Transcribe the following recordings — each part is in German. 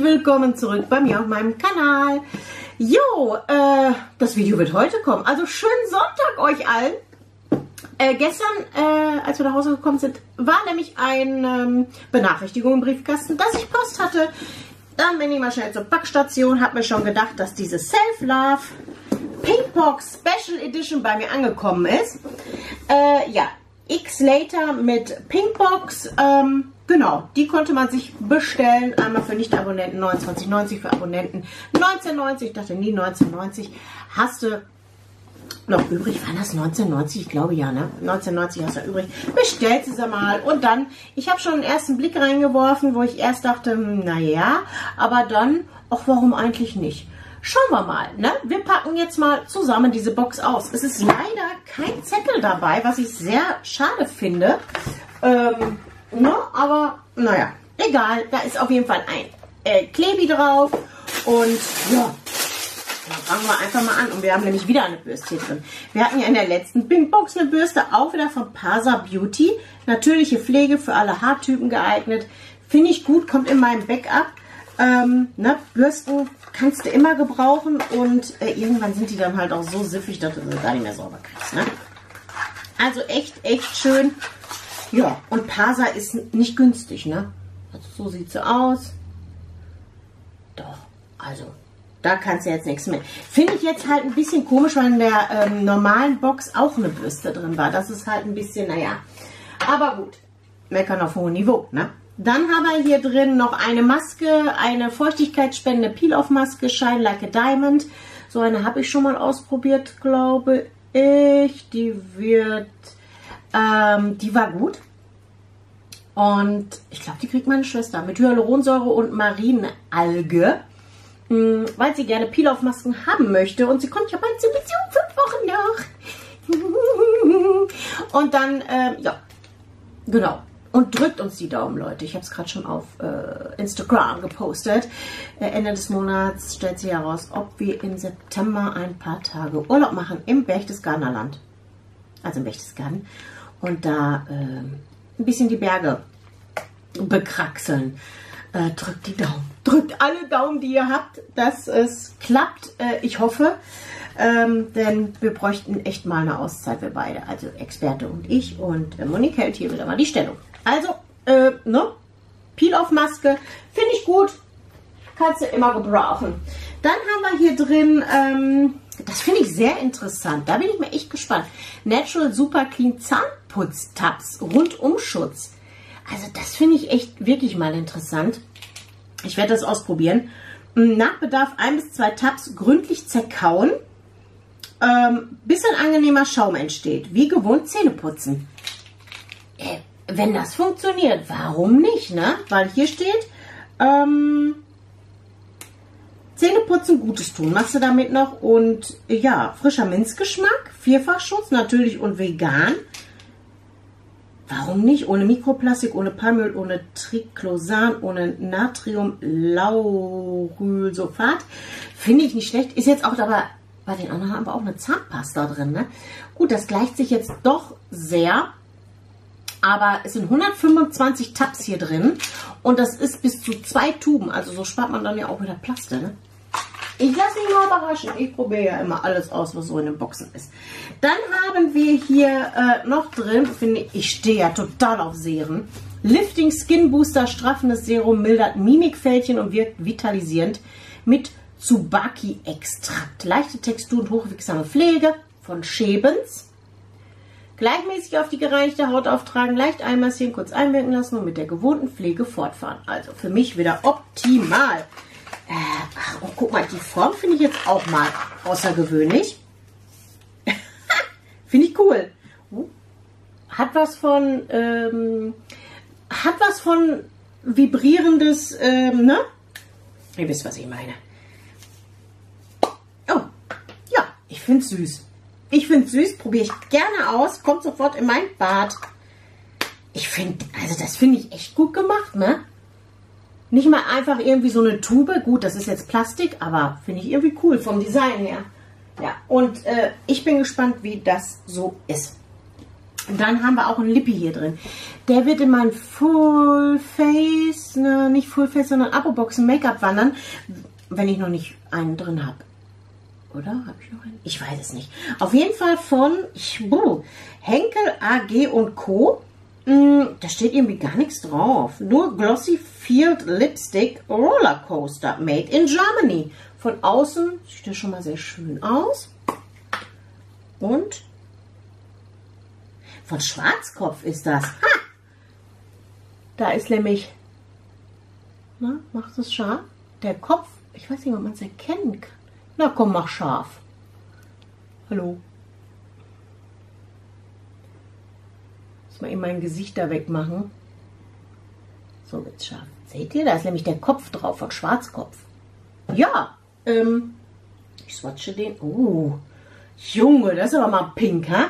willkommen zurück bei mir auf meinem Kanal. Jo, das Video wird heute kommen. Also schönen Sonntag euch allen. Gestern, als wir nach Hause gekommen sind, war nämlich eine Benachrichtigung im Briefkasten, dass ich Post hatte. Dann bin ich mal schnell zur Packstation, habe mir schon gedacht, dass diese Self-Love Pinkbox Special Edition bei mir angekommen ist. Ja, X Later mit Pinkbox. Genau, die konnte man sich bestellen. Einmal für Nicht-Abonnenten 29,90, für Abonnenten 19,90. Ich dachte nie 19,90. Hast du noch übrig? War das 19,90? Ich glaube ja, ne? 19,90 hast du übrig. Bestellst es einmal. Und dann, ich habe schon einen ersten Blick reingeworfen, wo ich erst dachte, naja, aber dann, ach, warum eigentlich nicht? Schauen wir mal, ne? Wir packen jetzt mal zusammen diese Box aus. Es ist leider kein Zettel dabei, was ich sehr schade finde. Ne? Aber naja, egal. Da ist auf jeden Fall ein Klebi drauf. Und ja, dann fangen wir einfach mal an. Und wir haben nämlich wieder eine Bürste hier drin. Wir hatten ja in der letzten Pinkbox eine Bürste, auch wieder von Pasa Beauty. Natürliche Pflege für alle Haartypen geeignet. Finde ich gut, kommt in meinem Backup. Ne? Bürsten kannst du immer gebrauchen. Und irgendwann sind die dann halt auch so siffig, dass du sie gar nicht mehr sauber kriegst. Ne? Also echt schön. Ja, und Pasa ist nicht günstig, ne? Also so sieht sie aus. Doch, also, da kannst du jetzt nichts mehr. Finde ich jetzt halt ein bisschen komisch, weil in der normalen Box auch eine Bürste drin war. Das ist halt ein bisschen, naja. Aber gut, meckern auf hohem Niveau, ne? Dann haben wir hier drin noch eine Maske, eine feuchtigkeitsspendende Peel-Off-Maske, Shine Like a Diamond. So eine habe ich schon mal ausprobiert, glaube ich. Die war gut. Und ich glaube, die kriegt meine Schwester mit Hyaluronsäure und Marienalge, weil sie gerne Peel-Off-Masken haben möchte. Und sie kommt ja bald zur Beziehung, 5 Wochen noch. Und dann, ja, genau. Und drückt uns die Daumen, Leute. Ich habe es gerade schon auf Instagram gepostet. Ende des Monats stellt sich heraus, ob wir im September ein paar Tage Urlaub machen im Berchtesgadener Land. Also im Berchtesgaden. Und da ein bisschen die Berge bekraxeln. Drückt die Daumen. Drückt alle Daumen, die ihr habt, dass es klappt. Ich hoffe, denn wir bräuchten echt mal eine Auszeit, wir beide. Also Experte und ich. Und Monique hält hier wieder mal die Stellung. Also, ne? Peel-Off-Maske finde ich gut. Kannst du immer gebrauchen. Dann haben wir hier drin, das finde ich sehr interessant. Da bin ich mir echt gespannt. Natural Super Clean Zahnputz-Tabs, Rundumschutz. Also das finde ich echt wirklich mal interessant. Ich werde das ausprobieren. Nach Bedarf 1 bis 2 Tabs gründlich zerkauen, bis ein angenehmer Schaum entsteht. Wie gewohnt Zähne putzen. Wenn das funktioniert, warum nicht, ne? Weil hier steht, Zähneputzen Gutes tun. Machst du damit noch? Und ja, frischer Minzgeschmack, Vierfachschutz, natürlich und vegan. Warum nicht? Ohne Mikroplastik, ohne Palmöl, ohne Triclosan, ohne Natriumlaurylsulfat. Finde ich nicht schlecht. Ist jetzt auch, aber bei den anderen haben wir auch eine Zahnpasta drin, ne? Gut, das gleicht sich jetzt doch sehr. Aber es sind 125 Tabs hier drin. Und das ist bis zu 2 Tuben. Also so spart man dann ja auch wieder Plaste, ne? Ich lasse mich mal überraschen. Ich probiere ja immer alles aus, was so in den Boxen ist. Dann haben wir hier noch drin, finde ich, ich stehe ja total auf Serien. Lifting Skin Booster, straffendes Serum, mildert Mimikfältchen und wirkt vitalisierend mit Tsubaki-Extrakt. Leichte Textur und hochwirksame Pflege von Schebens. Gleichmäßig auf die gereinigte Haut auftragen, leicht einmassieren, kurz einwirken lassen und mit der gewohnten Pflege fortfahren. Also für mich wieder optimal. Ach, und guck mal, die Form finde ich jetzt auch mal außergewöhnlich. Finde ich cool. Hat was von vibrierendes, ne? Ihr wisst, was ich meine. Oh, ja, ich finde es süß. Ich finde es süß, probiere ich gerne aus, kommt sofort in mein Bad. Ich finde, also das finde ich echt gut gemacht, ne? Nicht mal einfach irgendwie so eine Tube. Gut, das ist jetzt Plastik, aber finde ich irgendwie cool vom Design her. Ja, und ich bin gespannt, wie das so ist. Und dann haben wir auch einen Lippy hier drin. Der wird in mein Full Face, ne, nicht Full Face, sondern Abo-Boxen Make-up wandern, wenn ich noch nicht einen drin habe. Oder? Habe ich noch einen? Ich weiß es nicht. Auf jeden Fall von Henkel AG und Co. Da steht irgendwie gar nichts drauf. Nur Glossy Field Lipstick Roller Coaster made in Germany. Von außen sieht das schon mal sehr schön aus. Und von Schwarzkopf ist das. Ha! Da ist nämlich, na, macht es scharf? Der Kopf, ich weiß nicht, ob man es erkennen kann. Na komm, mach scharf. Hallo. Muss mal eben mein Gesicht da wegmachen. So wird's scharf. Seht ihr, da ist nämlich der Kopf drauf von Schwarzkopf. Ja, ich swatche den. Oh, Junge, das ist aber mal pink, ha?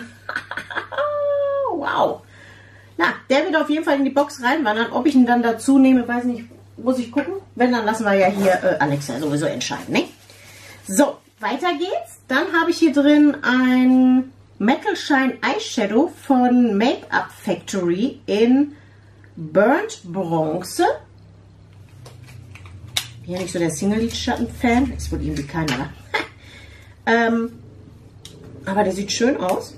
Wow. Na, der wird auf jeden Fall in die Box reinwandern. Ob ich ihn dann dazu nehme, weiß nicht, muss ich gucken. Wenn, dann lassen wir ja hier Alexa sowieso entscheiden, ne? So, weiter geht's. Dann habe ich hier drin ein Metal Shine Eyeshadow von Make-up Factory in Burnt Bronze. Bin ja nicht so der Single-Lidschatten-Fan. Ist wohl irgendwie keiner. Aber der sieht schön aus.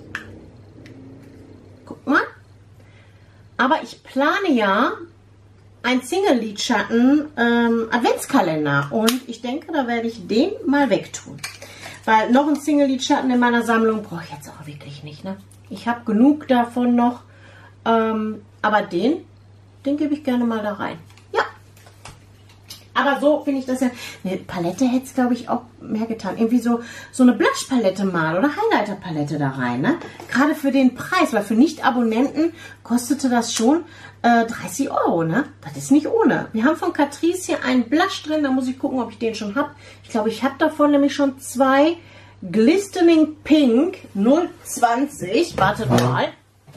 Guck mal. Aber ich plane ja ein Single-Lidschatten Adventskalender. Und ich denke, da werde ich den mal wegtun. Weil noch ein Single-Lidschatten in meiner Sammlung brauche ich jetzt auch wirklich nicht. Ne? Ich habe genug davon noch. Aber den gebe ich gerne mal da rein. Ja. Aber so finde ich das ja. Eine Palette hätte es, glaube ich, auch mehr getan. Irgendwie so eine Blush-Palette mal oder Highlighter-Palette da rein. Ne? Gerade für den Preis, weil für Nicht-Abonnenten kostete das schon 30 Euro. Ne? Das ist nicht ohne. Wir haben von Catrice hier einen Blush drin. Da muss ich gucken, ob ich den schon habe. Ich glaube, ich habe davon nämlich schon zwei Glistening Pink 020. Wartet mal.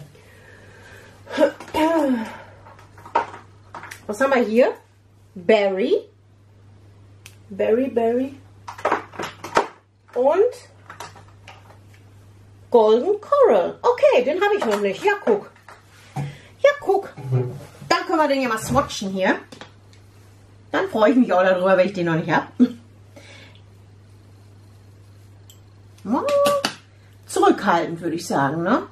Was haben wir hier? Berry. Und Golden Coral. Okay, den habe ich noch nicht. Ja, guck. Ja, guck. Dann können wir den ja mal swatchen hier. Dann freue ich mich auch darüber, wenn ich den noch nicht habe. Zurückhaltend, würde ich sagen, ne?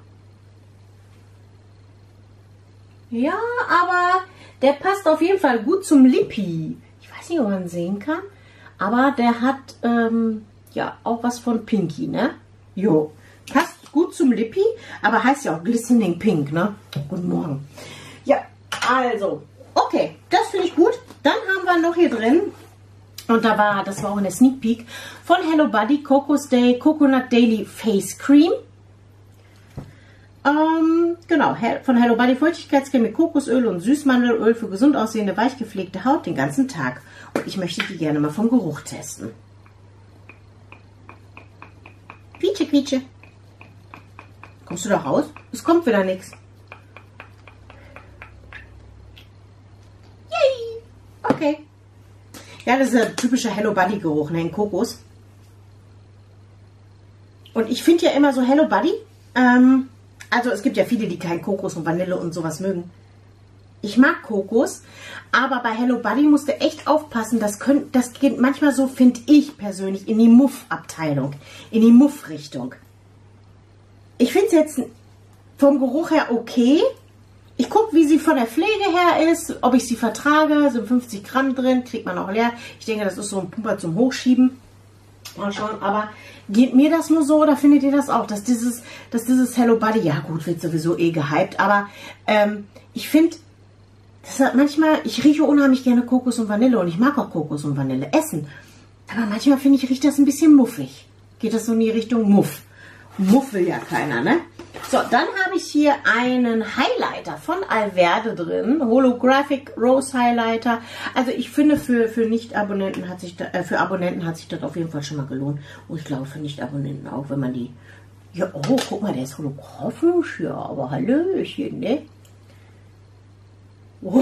Ja, aber der passt auf jeden Fall gut zum Lippy. Ich weiß nicht, ob man sehen kann. Aber der hat, ja, auch was von Pinky, ne? Jo, passt gut zum Lippy, aber heißt ja auch Glistening Pink, ne? Guten Morgen. Ja, also, okay, das finde ich gut. Dann haben wir noch hier drin, und das war auch in der Sneak Peek, von Hello Buddy Coconut Daily Face Cream. Genau, von Hello Buddy Feuchtigkeitscreme mit Kokosöl und Süßmandelöl für gesund aussehende, weich gepflegte Haut den ganzen Tag. Und ich möchte die gerne mal vom Geruch testen. Quietsche, quietsche. Kommst du da raus? Es kommt wieder nichts. Yay! Okay. Ja, das ist der typische Hello Buddy Geruch, ne, in Kokos. Und ich finde ja immer so Hello Buddy, also es gibt ja viele, die kein Kokos und Vanille und sowas mögen. Ich mag Kokos, aber bei Hello Buddy musst du echt aufpassen. Das geht manchmal so, finde ich persönlich, in die Muff-Abteilung, in die Muff-Richtung. Ich finde es jetzt vom Geruch her okay. Ich gucke, wie sie von der Pflege her ist, ob ich sie vertrage. Sind 50 Gramm drin, kriegt man auch leer. Ich denke, das ist so ein Pumper zum Hochschieben. Mal schauen, aber geht mir das nur so oder findet ihr das auch? Dass dieses Hello Buddy, ja gut, wird sowieso eh gehypt, aber ich finde, das hat manchmal, ich rieche unheimlich gerne Kokos und Vanille und ich mag auch Kokos und Vanille essen. Aber manchmal finde ich, riecht das ein bisschen muffig. Geht das so in die Richtung Muff. Muff will ja keiner, ne? So, dann habe ich hier einen Highlighter von Alverde drin. Holographic Rose Highlighter. Also ich finde, für Nicht-Abonnenten für Abonnenten hat sich das auf jeden Fall schon mal gelohnt. Und ich glaube für Nicht-Abonnenten auch, wenn man die... Ja, oh, guck mal, der ist holographisch. Ja, aber Hallöchen, ne? Oh.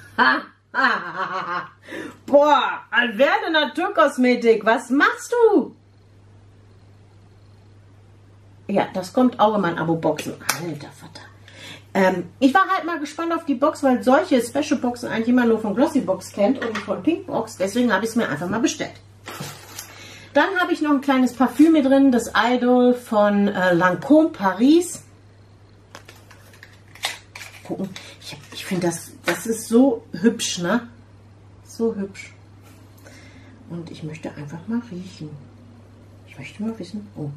Boah, Alverde Naturkosmetik, was machst du? Ja, das kommt auch in meinen Abo-Boxen. Alter Vater. Ich war halt mal gespannt auf die Box, weil solche Special-Boxen eigentlich immer nur von Glossybox kennt und nicht von Pinkbox. Deswegen habe ich es mir einfach mal bestellt. Dann habe ich noch ein kleines Parfüm hier drin, das Idol von Lancôme Paris. Gucken. Ich finde, das ist so hübsch, ne? So hübsch. Und ich möchte einfach mal riechen. Ich möchte mal wissen. Oh.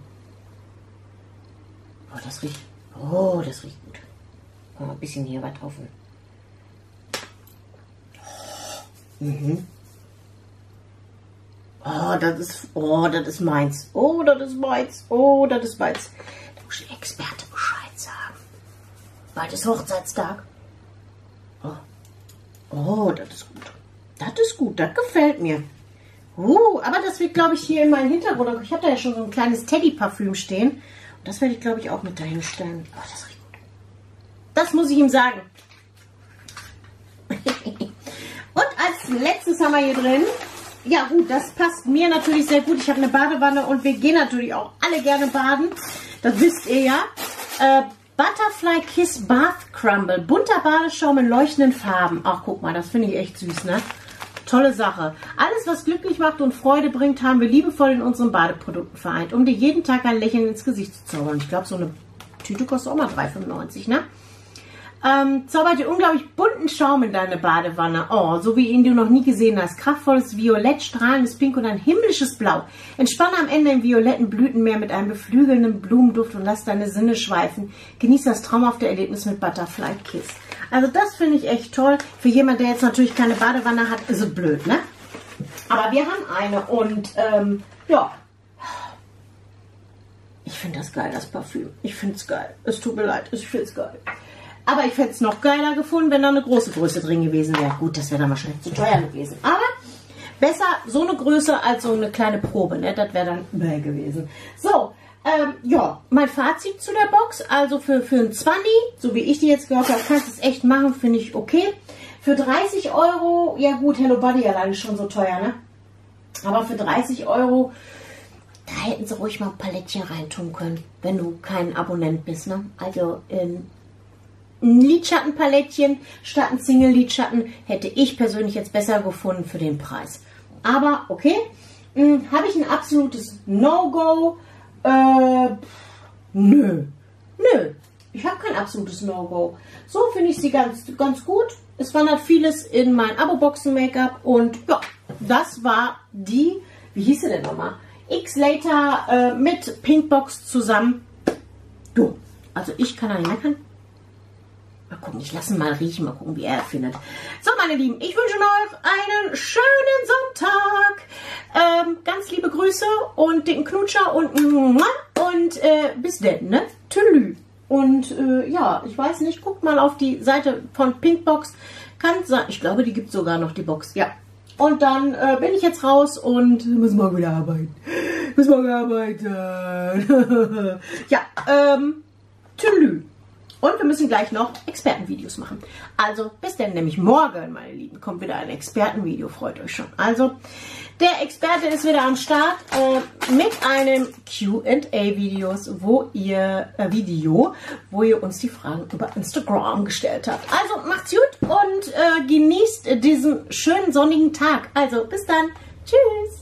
Oh, das riecht. Oh, das riecht gut. Oh, ein bisschen hier was drauf. Oh, oh, das ist meins. Oh, das ist meins. Oh, das ist meins. Da muss der Experte Bescheid sagen. Bald ist Hochzeitstag. Oh. Oh, das ist gut. Das ist gut, das gefällt mir. Aber das wird, glaube ich, hier in meinen Hintergrund. Ich habe da ja schon so ein kleines Teddy-Parfüm stehen. Und das werde ich, glaube ich, auch mit dahin stellen. Oh, das riecht gut. Das muss ich ihm sagen. Und als letztes haben wir hier drin, ja gut, das passt mir natürlich sehr gut. Ich habe eine Badewanne und wir gehen natürlich auch alle gerne baden. Das wisst ihr ja. Butterfly Kiss Bath Crumble. Bunter Badeschaum in leuchtenden Farben. Ach, guck mal, das finde ich echt süß, ne? Tolle Sache. Alles, was glücklich macht und Freude bringt, haben wir liebevoll in unseren Badeprodukten vereint, um dir jeden Tag ein Lächeln ins Gesicht zu zaubern. Ich glaube, so eine Tüte kostet auch mal 3,95, ne? Zaubert dir unglaublich bunten Schaum in deine Badewanne. Oh, so wie ihn du noch nie gesehen hast. Kraftvolles Violett, strahlendes Pink und ein himmlisches Blau. Entspanne am Ende im violetten Blütenmeer mit einem beflügelnden Blumenduft und lass deine Sinne schweifen. Genieß das traumhafte Erlebnis mit Butterfly Kiss. Also das finde ich echt toll. Für jemand, der jetzt natürlich keine Badewanne hat, ist es blöd, ne? Aber wir haben eine und ja. Ich finde das geil, das Parfüm. Ich finde es geil. Es tut mir leid, ich finde es geil. Aber ich hätte es noch geiler gefunden, wenn da eine große Größe drin gewesen wäre. Gut, das wäre dann wahrscheinlich zu teuer gewesen. Aber besser so eine Größe als so eine kleine Probe, ne? Das wäre dann mehr gewesen. So, ja, mein Fazit zu der Box. Also für ein 20, so wie ich die jetzt gehört habe, kannst du es echt machen, finde ich okay. Für 30 Euro, ja gut, Hello Buddy alleine schon so teuer, ne? Aber für 30 Euro, da hätten sie ruhig mal ein Palettchen reintun können, wenn du kein Abonnent bist, ne? Also, ein Lidschattenpalettchen statt ein Single-Lidschatten hätte ich persönlich jetzt besser gefunden für den Preis. Aber okay, habe ich ein absolutes No-Go? Nö. Ich habe kein absolutes No-Go. So finde ich sie ganz gut. Es wandert vieles in mein Abo-Boxen-Make-up und ja, das war die, wie hieß sie denn nochmal? X-Later mit Pinkbox zusammen. Du, also ich kann da nicht meckern. Mal gucken, ich lasse ihn mal riechen, mal gucken, wie er findet. So, meine Lieben, ich wünsche euch einen schönen Sonntag. Ganz liebe Grüße und dicken Knutscher und bis denn, ne? Tschüss. Und ja, ich weiß nicht, guckt mal auf die Seite von Pinkbox. Kann sein, ich glaube, die gibt sogar noch die Box, ja. Und dann bin ich jetzt raus und muss morgen wieder arbeiten. Ja, tschüss. Und wir müssen gleich noch Expertenvideos machen. Also bis dann, nämlich morgen, meine Lieben, kommt wieder ein Expertenvideo. Freut euch schon. Also der Experte ist wieder am Start mit einem Q&A-Video, wo ihr uns die Fragen über Instagram gestellt habt. Also macht's gut und genießt diesen schönen sonnigen Tag. Also bis dann. Tschüss.